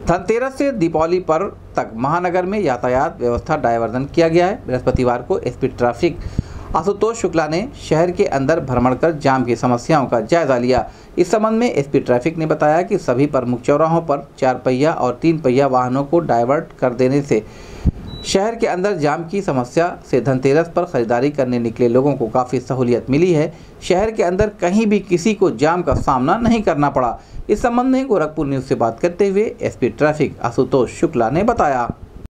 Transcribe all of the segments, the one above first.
धनतेरस से दीपावली पर्व तक महानगर में यातायात व्यवस्था डायवर्जन किया गया है। बृहस्पतिवार को एसपी ट्रैफिक आशुतोष शुक्ला ने शहर के अंदर भ्रमण कर जाम की समस्याओं का जायजा लिया। इस संबंध में एसपी ट्रैफिक ने बताया कि सभी प्रमुख चौराहों पर 4 पहिया और 3 पहिया वाहनों को डायवर्ट कर देने से शहर के अंदर जाम की समस्या से धनतेरस पर खरीदारी करने निकले लोगों को काफ़ी सहूलियत मिली है। शहर के अंदर कहीं भी किसी को जाम का सामना नहीं करना पड़ा। इस संबंध में गोरखपुर न्यूज़ से बात करते हुए एसपी ट्रैफिक आशुतोष शुक्ला ने बताया।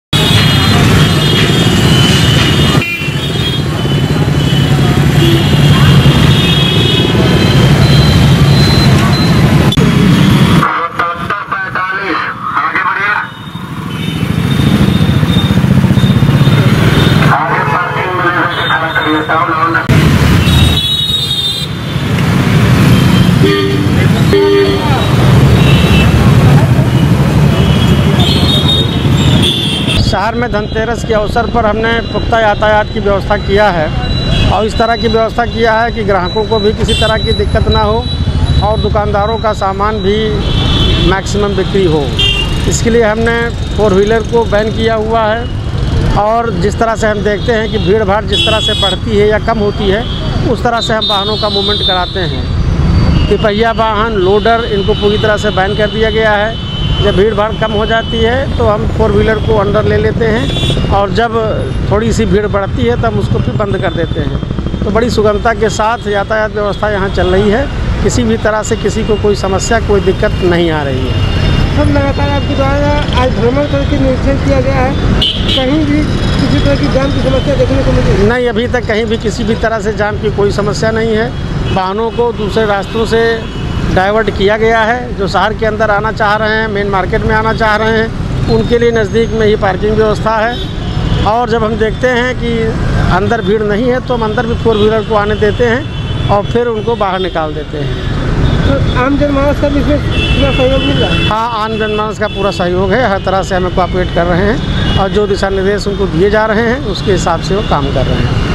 शहर में धनतेरस के अवसर पर हमने पुख्ता यातायात की व्यवस्था किया है और इस तरह की व्यवस्था किया है कि ग्राहकों को भी किसी तरह की दिक्कत ना हो और दुकानदारों का सामान भी मैक्सिमम बिक्री हो। इसके लिए हमने 4 व्हीलर को बैन किया हुआ है और जिस तरह से हम देखते हैं कि भीड़ भाड़ जिस तरह से बढ़ती है या कम होती है उस तरह से हम वाहनों का मूवमेंट कराते हैं। तिपहिया वाहन, लोडर, इनको पूरी तरह से बैन कर दिया गया है। जब भीड़ भाड़ कम हो जाती है तो हम 4 व्हीलर को अंदर ले लेते हैं और जब थोड़ी सी भीड़ बढ़ती है तब उसको फिर बंद कर देते हैं। तो बड़ी सुगमता के साथ यातायात व्यवस्था यहाँ चल रही है। किसी भी तरह से किसी को कोई समस्या, कोई दिक्कत नहीं आ रही है। सब लगातार आपके द्वारा आज भ्रमण करके निरीक्षण किया गया है, कहीं भी किसी तरह की जाम की समस्या देखने को मिली नहीं? अभी तक कहीं भी किसी भी तरह से जाम की कोई समस्या नहीं है। वाहनों को दूसरे रास्तों से डाइवर्ट किया गया है। जो शहर के अंदर आना चाह रहे हैं, मेन मार्केट में आना चाह रहे हैं, उनके लिए नज़दीक में ही पार्किंग व्यवस्था है। और जब हम देखते हैं कि अंदर भीड़ नहीं है तो हम अंदर भी 4 व्हीलर को आने देते हैं और फिर उनको बाहर निकाल देते हैं। तो आम जनमानस का भी इसमें पूरा सहयोग मिल रहा है? हाँ, आम जनमानस का पूरा सहयोग है। हर तरह से हमें कोऑपरेट कर रहे हैं और जो दिशा निर्देश उनको दिए जा रहे हैं उसके हिसाब से वो काम कर रहे हैं।